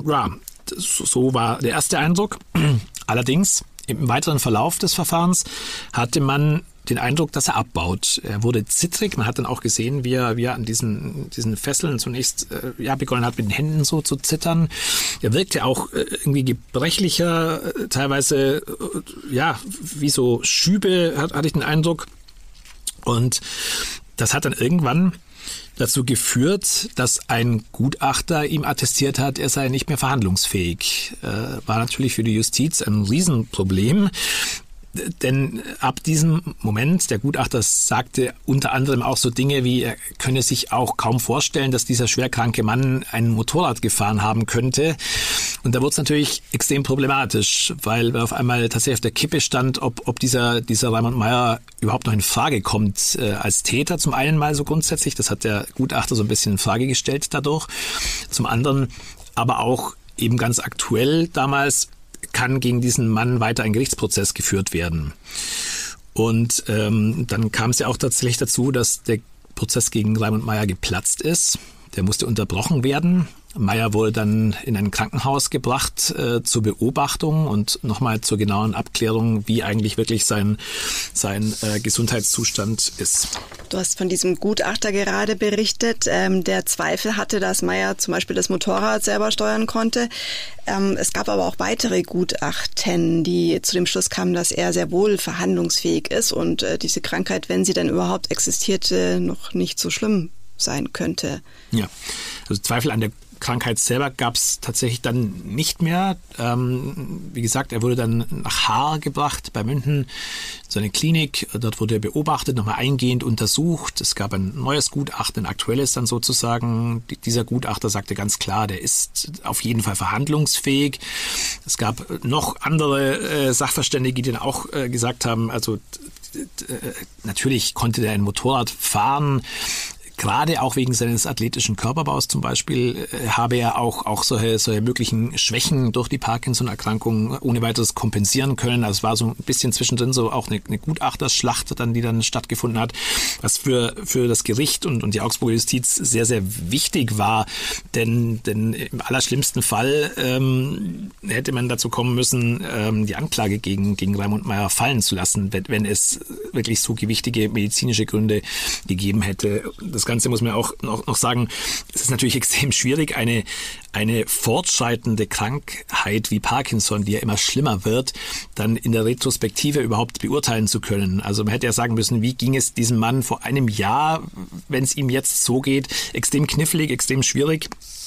so war der erste Eindruck. Allerdings, im weiteren Verlauf des Verfahrens hatte man den Eindruck, dass er abbaut. Er wurde zittrig. Man hat dann auch gesehen, wie er an diesen Fesseln zunächst begonnen hat, mit den Händen so zu zittern. Er wirkte auch irgendwie gebrechlicher, teilweise wie so Schübe, hatte ich den Eindruck. Und das hat dann irgendwann dazu geführt, dass ein Gutachter ihm attestiert hat, er sei nicht mehr verhandlungsfähig. War natürlich für die Justiz ein Riesenproblem. Denn ab diesem Moment, der Gutachter sagte unter anderem auch so Dinge wie, er könne sich auch kaum vorstellen, dass dieser schwerkranke Mann ein Motorrad gefahren haben könnte. Und da wurde es natürlich extrem problematisch, weil auf einmal tatsächlich auf der Kippe stand, ob dieser Raimund Meyer überhaupt noch in Frage kommt als Täter. Zum einen mal so grundsätzlich, das hat der Gutachter so ein bisschen in Frage gestellt dadurch. Zum anderen aber auch eben ganz aktuell damals, kann gegen diesen Mann weiter ein Gerichtsprozess geführt werden. Und dann kam es ja auch tatsächlich dazu, dass der Prozess gegen Raimund Meyer geplatzt ist. der musste unterbrochen werden. Meyer wurde dann in ein Krankenhaus gebracht zur Beobachtung und nochmal zur genauen Abklärung, wie eigentlich wirklich sein Gesundheitszustand ist. Du hast von diesem Gutachter gerade berichtet, der Zweifel hatte, dass Meyer zum Beispiel das Motorrad selber steuern konnte. Es gab aber auch weitere Gutachten, die zu dem Schluss kamen, dass er sehr wohl verhandlungsfähig ist und diese Krankheit, wenn sie denn überhaupt existierte, noch nicht so schlimm sein könnte. Ja, also Zweifel an der Krankheit selber gab es tatsächlich dann nicht mehr. Wie gesagt, er wurde dann nach Haar gebracht bei München, so eine Klinik. Dort wurde er beobachtet, nochmal eingehend untersucht. Es gab ein neues Gutachten, ein aktuelles dann sozusagen. Dieser Gutachter sagte ganz klar, der ist auf jeden Fall verhandlungsfähig. Es gab noch andere Sachverständige, die dann auch gesagt haben, also natürlich konnte der ein Motorrad fahren. Gerade auch wegen seines athletischen Körperbaus zum Beispiel habe er auch solche möglichen Schwächen durch die Parkinson-Erkrankung ohne weiteres kompensieren können. Also es war so ein bisschen zwischendrin so auch eine Gutachterschlacht, die dann stattgefunden hat, was für das Gericht und die Augsburger Justiz sehr, sehr wichtig war. Denn im allerschlimmsten Fall hätte man dazu kommen müssen, die Anklage gegen Raimund Meyer fallen zu lassen, wenn es wirklich so gewichtige medizinische Gründe gegeben hätte. Das Ganze muss man auch noch sagen, es ist natürlich extrem schwierig, eine fortschreitende Krankheit wie Parkinson, die ja immer schlimmer wird, dann in der Retrospektive überhaupt beurteilen zu können. Also man hätte ja sagen müssen, wie ging es diesem Mann vor einem Jahr, wenn es ihm jetzt so geht, extrem knifflig, extrem schwierig.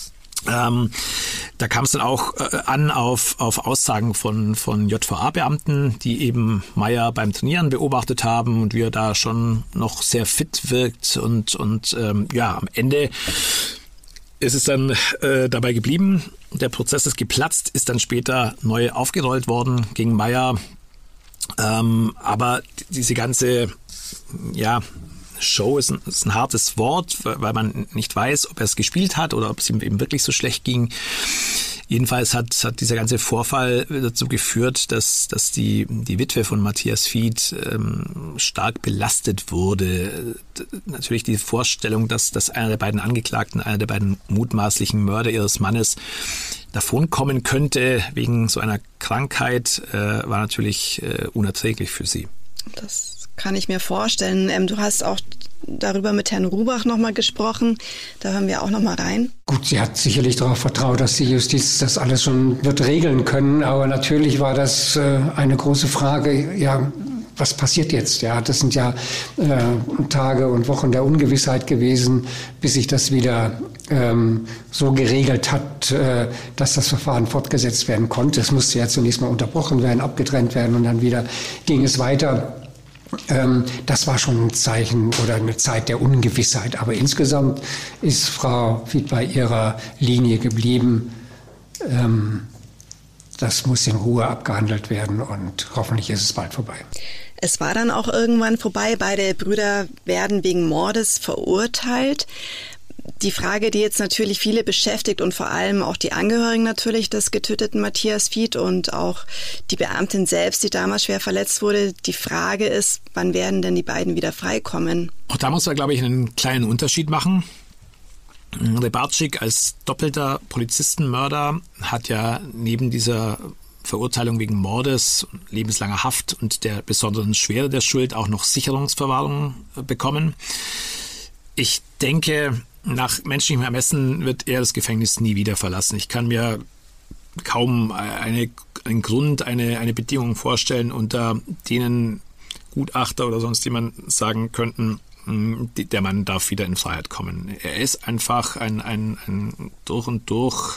Da kam es dann auch an auf Aussagen von JVA-Beamten, die eben Meyer beim Trainieren beobachtet haben und wie er da schon noch sehr fit wirkt und am Ende ist es dann dabei geblieben. Der Prozess ist geplatzt, ist dann später neu aufgerollt worden gegen Meyer. Aber diese ganze, Show ist ein hartes Wort, weil man nicht weiß, ob er es gespielt hat oder ob es ihm eben wirklich so schlecht ging. Jedenfalls hat dieser ganze Vorfall dazu geführt, dass die Witwe von Matthias Fied stark belastet wurde. Natürlich die Vorstellung, dass einer der beiden Angeklagten, einer der beiden mutmaßlichen Mörder ihres Mannes davonkommen könnte wegen so einer Krankheit, war natürlich unerträglich für sie. Das kann ich mir vorstellen. Du hast auch darüber mit Herrn Rubach nochmal gesprochen. Da hören wir auch nochmal rein. Gut, sie hat sicherlich darauf vertraut, dass die Justiz das alles schon wird regeln können. Aber natürlich war das eine große Frage, ja, was passiert jetzt? Ja, das sind ja Tage und Wochen der Ungewissheit gewesen, bis sich das wieder so geregelt hat, dass das Verfahren fortgesetzt werden konnte. Es musste ja zunächst mal unterbrochen werden, abgetrennt werden und dann wieder ging es weiter. Das war schon ein Zeichen oder eine Zeit der Ungewissheit. Aber insgesamt ist Frau Fied bei ihrer Linie geblieben. Das muss in Ruhe abgehandelt werden und hoffentlich ist es bald vorbei. Es war dann auch irgendwann vorbei. Beide Brüder werden wegen Mordes verurteilt. Die Frage, die jetzt natürlich viele beschäftigt und vor allem auch die Angehörigen natürlich des getöteten Matthias Fied und auch die Beamtin selbst, die damals schwer verletzt wurde. Die Frage ist, wann werden denn die beiden wieder freikommen? Auch da muss man, glaube ich, einen kleinen Unterschied machen. Rebarczyk als doppelter Polizistenmörder hat ja neben dieser Verurteilung wegen Mordes, lebenslanger Haft und der besonderen Schwere der Schuld auch noch Sicherungsverwahrung bekommen. Ich denke, nach menschlichem Ermessen wird er das Gefängnis nie wieder verlassen. Ich kann mir kaum eine Bedingung vorstellen, unter denen Gutachter oder sonst jemand sagen könnten, der Mann darf wieder in Freiheit kommen. Er ist einfach ein durch und durch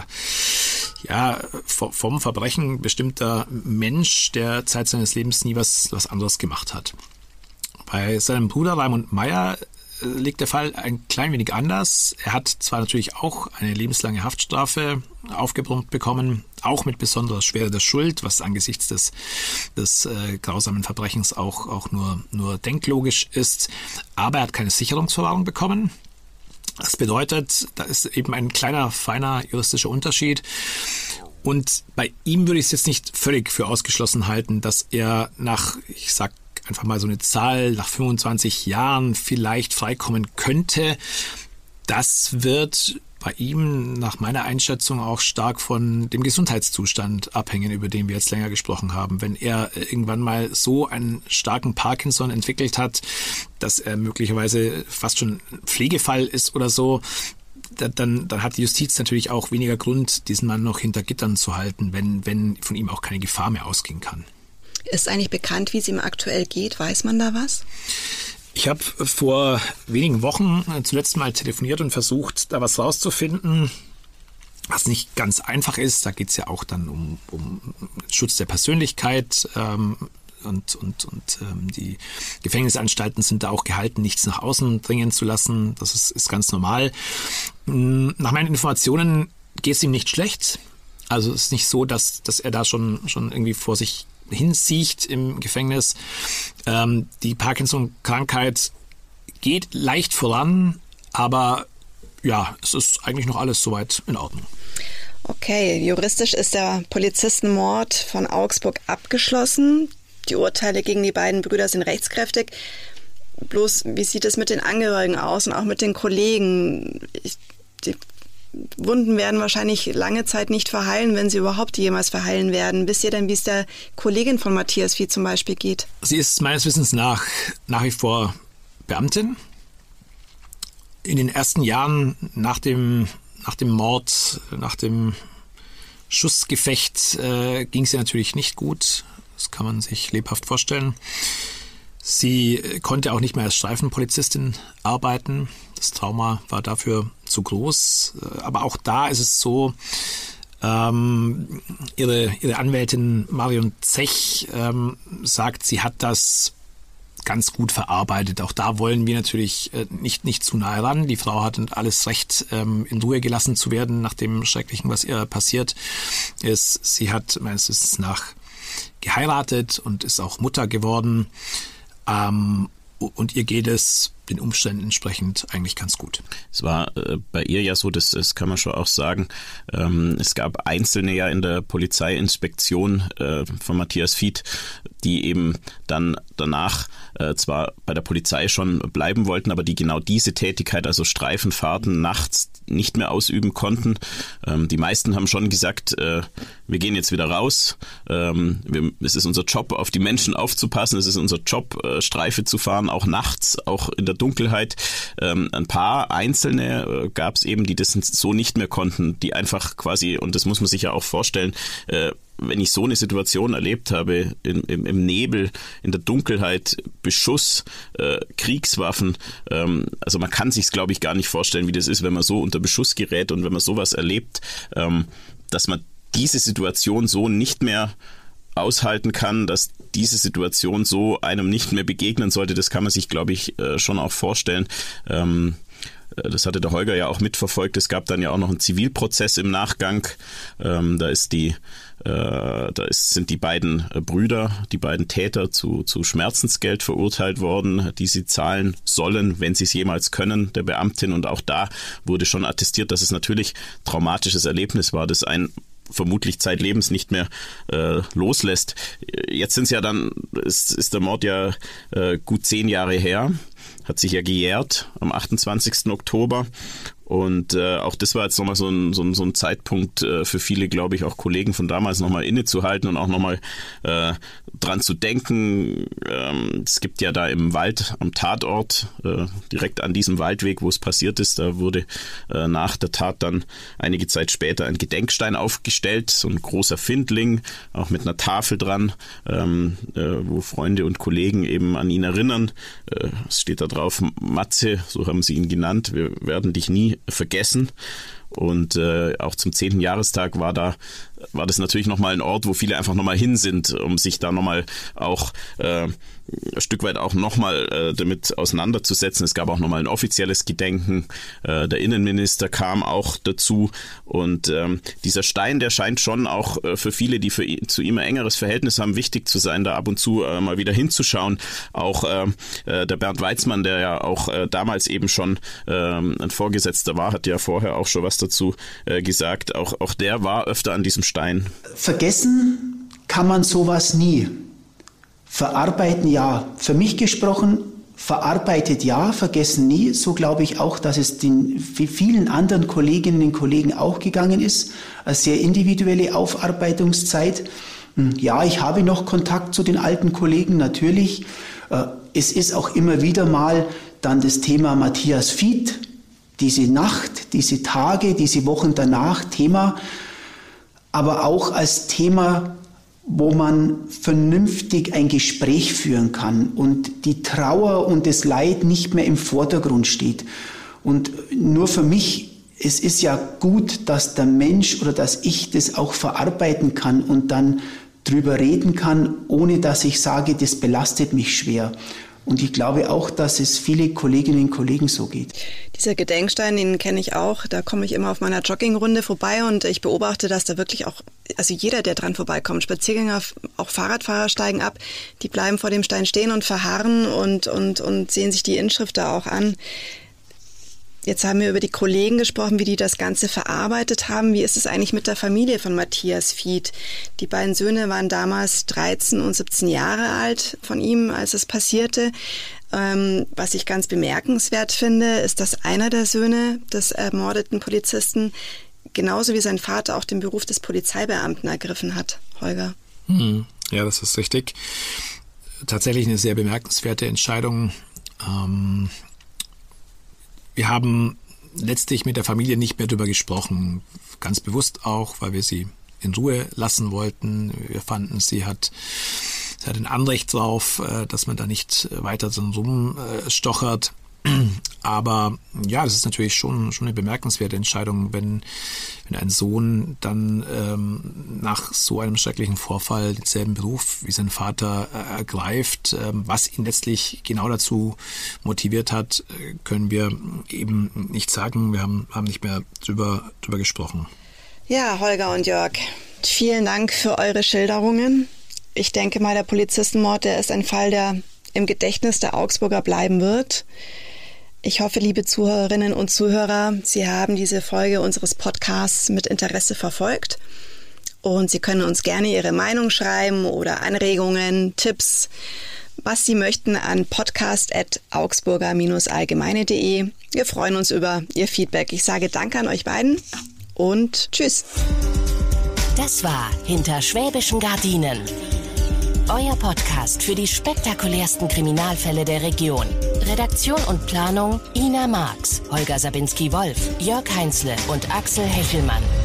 vom Verbrechen bestimmter Mensch, der Zeit seines Lebens nie was anderes gemacht hat. Bei seinem Bruder Raimund Meyer liegt der Fall ein klein wenig anders. Er hat zwar natürlich auch eine lebenslange Haftstrafe aufgebrummt bekommen, auch mit besonderer Schwere der Schuld, was angesichts des grausamen Verbrechens auch nur denklogisch ist, aber er hat keine Sicherungsverwahrung bekommen. Das bedeutet, da ist eben ein kleiner, feiner juristischer Unterschied. Und bei ihm würde ich es jetzt nicht völlig für ausgeschlossen halten, dass er einfach mal so eine Zahl, nach 25 Jahren vielleicht freikommen könnte. Das wird bei ihm nach meiner Einschätzung auch stark von dem Gesundheitszustand abhängen, über den wir jetzt länger gesprochen haben. Wenn er irgendwann mal so einen starken Parkinson entwickelt hat, dass er möglicherweise fast schon Pflegefall ist oder so, dann hat die Justiz natürlich auch weniger Grund, diesen Mann noch hinter Gittern zu halten, wenn von ihm auch keine Gefahr mehr ausgehen kann. Ist eigentlich bekannt, wie es ihm aktuell geht? Weiß man da was? Ich habe vor wenigen Wochen zuletzt mal telefoniert und versucht, da was rauszufinden, was nicht ganz einfach ist. Da geht es ja auch dann um Schutz der Persönlichkeit und die Gefängnisanstalten sind da auch gehalten, nichts nach außen dringen zu lassen. Das ist ganz normal. Nach meinen Informationen geht es ihm nicht schlecht. Also es ist nicht so, dass er da schon irgendwie vor sich hinsiecht im Gefängnis. Die Parkinson-Krankheit geht leicht voran, aber ja, es ist eigentlich noch alles soweit in Ordnung. Okay, juristisch ist der Polizistenmord von Augsburg abgeschlossen. Die Urteile gegen die beiden Brüder sind rechtskräftig. Bloß, wie sieht es mit den Angehörigen aus und auch mit den Kollegen? Die Wunden werden wahrscheinlich lange Zeit nicht verheilen, wenn sie überhaupt jemals verheilen werden. Wisst ihr denn, wie es der Kollegin von Matthias Vieh zum Beispiel geht? Sie ist meines Wissens nach wie vor Beamtin. In den ersten Jahren nach dem Mord, nach dem Schussgefecht ging es ihr natürlich nicht gut. Das kann man sich lebhaft vorstellen. Sie konnte auch nicht mehr als Streifenpolizistin arbeiten. Das Trauma war dafür zu groß. Aber auch da ist es so, ihre Anwältin Marion Zech sagt, sie hat das ganz gut verarbeitet. Auch da wollen wir natürlich nicht zu nahe ran. Die Frau hat alles Recht, in Ruhe gelassen zu werden nach dem Schrecklichen, was ihr passiert ist. Sie hat meines Wissens nach geheiratet und ist auch Mutter geworden. Und ihr geht es den Umständen entsprechend eigentlich ganz gut. Es war bei ihr ja so, das kann man schon auch sagen, es gab Einzelne ja in der Polizeiinspektion von Matthias Vieh, die eben dann danach zwar bei der Polizei schon bleiben wollten, aber die genau diese Tätigkeit, also Streifenfahrten nachts, nicht mehr ausüben konnten. Die meisten haben schon gesagt, wir gehen jetzt wieder raus. Es ist unser Job, auf die Menschen aufzupassen. Es ist unser Job, Streife zu fahren, auch nachts, auch in der Dunkelheit. Ein paar Einzelne gab es eben, die das so nicht mehr konnten, die einfach quasi, und das muss man sich ja auch vorstellen, wenn ich so eine Situation erlebt habe, im Nebel, in der Dunkelheit, Beschuss, Kriegswaffen, also man kann sich's, glaube ich, gar nicht vorstellen, wie das ist, wenn man so unter Beschuss gerät und wenn man sowas erlebt, dass man diese Situation so nicht mehr aushalten kann, dass diese Situation so einem nicht mehr begegnen sollte, das kann man sich, glaube ich, schon auch vorstellen. Das hatte der Holger ja auch mitverfolgt. Es gab dann ja auch noch einen Zivilprozess im Nachgang. Sind die beiden Brüder, die beiden Täter zu Schmerzensgeld verurteilt worden, die sie zahlen sollen, wenn sie es jemals können, der Beamtin. Und auch da wurde schon attestiert, dass es natürlich ein traumatisches Erlebnis war, das ein vermutlich zeitlebens nicht mehr loslässt. Jetzt ist der Mord ja gut 10 Jahre her, hat sich ja gejährt am 28. Oktober. Und auch das war jetzt nochmal so ein Zeitpunkt für viele, glaube ich, auch Kollegen von damals nochmal innezuhalten und auch nochmal dran zu denken. Es gibt ja da im Wald am Tatort, direkt an diesem Waldweg, wo es passiert ist, da wurde nach der Tat dann einige Zeit später ein Gedenkstein aufgestellt, so ein großer Findling, auch mit einer Tafel dran, wo Freunde und Kollegen eben an ihn erinnern. Es steht da drauf, Matze, so haben sie ihn genannt, wir werden dich nie vergessen. Und auch zum 10. Jahrestag war das natürlich nochmal ein Ort, wo viele einfach nochmal hin sind, um sich da nochmal auch ein Stück weit auch nochmal damit auseinanderzusetzen. Es gab auch nochmal ein offizielles Gedenken. Der Innenminister kam auch dazu. Und dieser Stein, der scheint schon auch für viele, die zu ihm ein engeres Verhältnis haben, wichtig zu sein, da ab und zu mal wieder hinzuschauen. Auch der Bernd Weizmann, der ja auch damals eben schon ein Vorgesetzter war, hat ja vorher auch schon was dazu gesagt. Auch der war öfter an diesem Stein. Vergessen kann man sowas nie. Verarbeiten ja. Für mich gesprochen verarbeitet ja, vergessen nie. So glaube ich auch, dass es den vielen anderen Kolleginnen und Kollegen auch gegangen ist. Eine sehr individuelle Aufarbeitungszeit. Ja, ich habe noch Kontakt zu den alten Kollegen, natürlich. Es ist auch immer wieder mal dann das Thema Matthias Fied, diese Nacht, diese Tage, diese Wochen danach Thema, aber auch als Thema, wo man vernünftig ein Gespräch führen kann und die Trauer und das Leid nicht mehr im Vordergrund steht. Und nur für mich, es ist ja gut, dass der Mensch oder dass ich das auch verarbeiten kann und dann drüber reden kann, ohne dass ich sage, das belastet mich schwer. Und ich glaube auch, dass es viele Kolleginnen und Kollegen so geht. Dieser Gedenkstein, den kenne ich auch. Da komme ich immer auf meiner Joggingrunde vorbei und ich beobachte, dass da wirklich auch, also jeder, der dran vorbeikommt, Spaziergänger, auch Fahrradfahrer steigen ab, die bleiben vor dem Stein stehen und verharren und sehen sich die Inschrift da auch an. Jetzt haben wir über die Kollegen gesprochen, wie die das Ganze verarbeitet haben. Wie ist es eigentlich mit der Familie von Matthias Fied? Die beiden Söhne waren damals 13 und 17 Jahre alt von ihm, als es passierte. Was ich ganz bemerkenswert finde, ist, dass einer der Söhne des ermordeten Polizisten genauso wie sein Vater auch den Beruf des Polizeibeamten ergriffen hat. Holger. Ja, das ist richtig. Tatsächlich eine sehr bemerkenswerte Entscheidung. Wir haben letztlich mit der Familie nicht mehr darüber gesprochen, ganz bewusst auch, weil wir sie in Ruhe lassen wollten. Wir fanden, sie hat ein Anrecht drauf, dass man da nicht weiter so rumstochert. Aber ja, das ist natürlich schon eine bemerkenswerte Entscheidung, wenn ein Sohn dann nach so einem schrecklichen Vorfall denselben Beruf wie sein Vater ergreift. Was ihn letztlich genau dazu motiviert hat, können wir eben nicht sagen. Wir haben nicht mehr drüber gesprochen. Ja, Holger und Jörg, vielen Dank für eure Schilderungen. Ich denke mal, der Polizistenmord, der ist ein Fall, der im Gedächtnis der Augsburger bleiben wird. Ich hoffe, liebe Zuhörerinnen und Zuhörer, Sie haben diese Folge unseres Podcasts mit Interesse verfolgt und Sie können uns gerne Ihre Meinung schreiben oder Anregungen, Tipps, was Sie möchten an podcast@augsburger-allgemeine.de. Wir freuen uns über Ihr Feedback. Ich sage Danke an euch beiden und tschüss. Das war Hinter schwäbischen Gardinen. Euer Podcast für die spektakulärsten Kriminalfälle der Region. Redaktion und Planung Ina Marx, Holger Sabinski-Wolf, Jörg Heinzle und Axel Hechelmann.